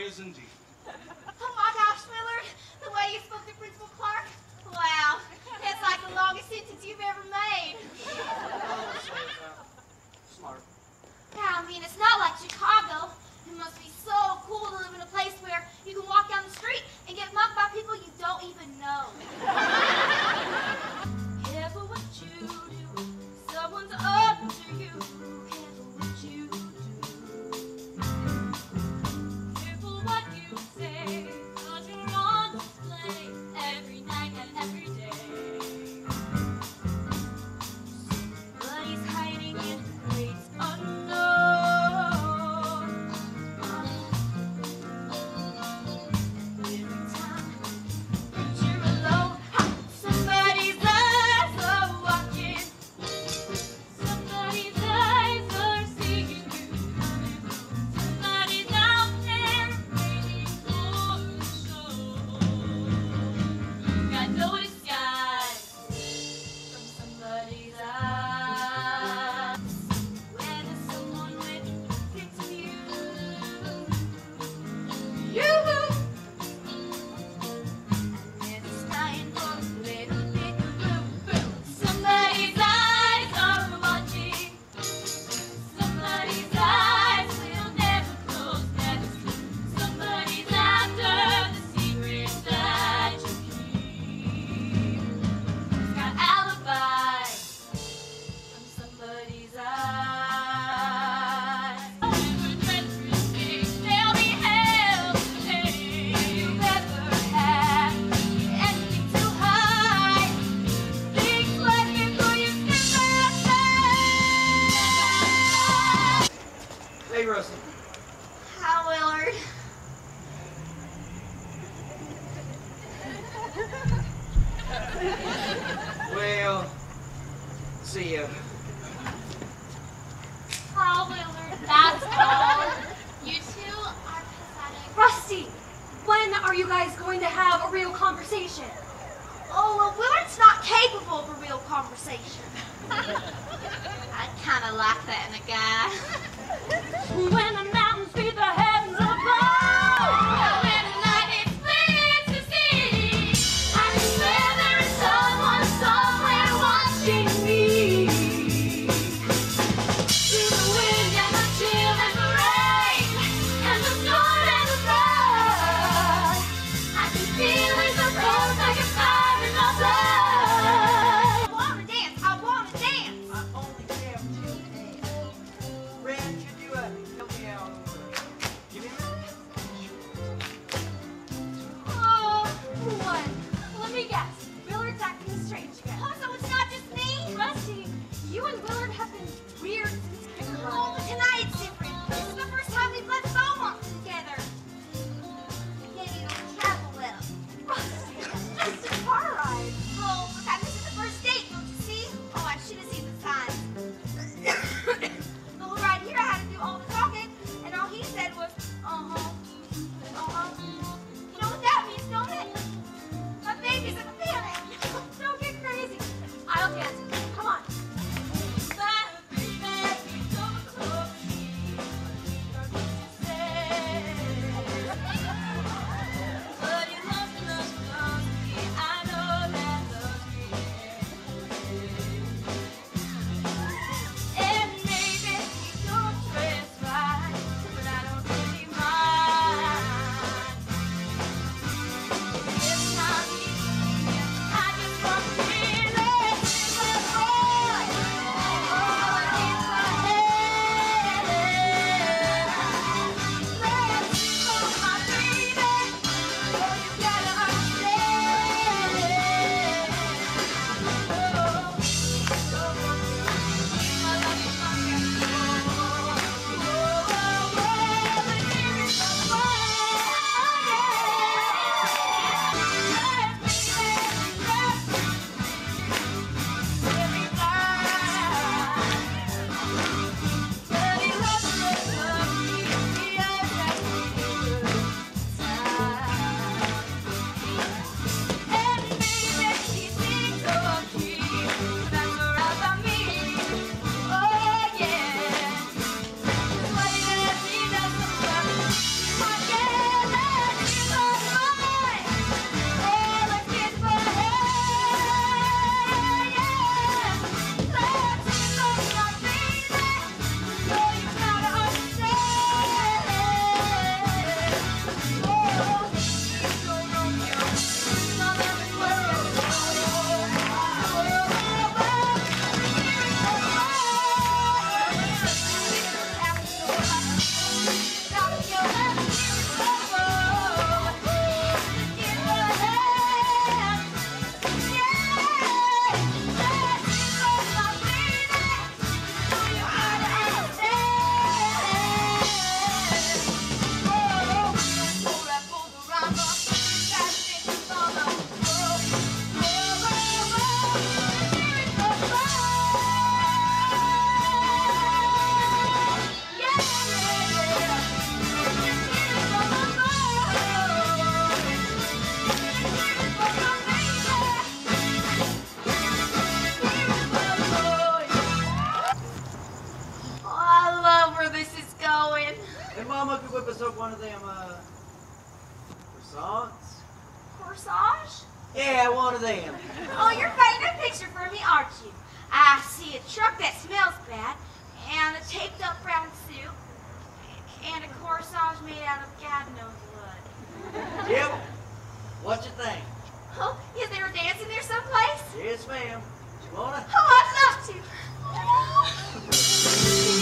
is indeed. Oh my gosh, Willard, the way you spoke to Principal Clark, wow, that's like the longest sentence you've ever made. Oh, so, smart. Yeah, I mean, it's not like Chicago. It must be so cool to live in a place where you can walk down the street and get mugged by people you don't even know. Careful what you do, someone's under you. Careful what you do. Careful what you say, 'cause you're on display every night and every day. Somebody's hiding in the great unknown. Hey, Rustin. Hi, Willard. Well, see ya. Oh, Willard, that's all. You two are pathetic. Rusty, when are you guys going to have a real conversation? Oh, well, Willard's not capable of a real conversation. I kind of like that in a guy. When the mountains beat the heavens above, when the night is clear to see, I can swear there is someone somewhere watching me. Through the wind and the chill and the rain, and the storm and the flood, I can feel it so close I can find it my blood. I wanna dance, I wanna dance. I only have 2 hands. Ren, could you help me out over? Give me a minute. oh, what? Let me guess. Willard's acting strange again. Oh, so it's not just me? Rusty, you and Willard have been weird since kindergarten. Oh, but tonight it's different. This is the first time we've left Beaumont together. Maybe it'll travel well. Rusty, it's just a car ride. Oh, but this is the first date, don't you see? Oh, I should have seen the signs. The whole ride here, I had to do all the talking, and all he said was, uh-huh, uh-huh. You know what that means, don't it? My baby's in a panic. Don't get crazy. I'll dance. Come on. us up one of them, croissants? Corsage? Yeah, one of them. Oh, you're painting a picture for me, aren't you? I see a truck that smells bad, and a taped up brown suit, and a corsage made out of God knows what. Yep. What you think? Oh, is there a dance in there someplace? Yes, ma'am. You wanna? Oh, I'd love to.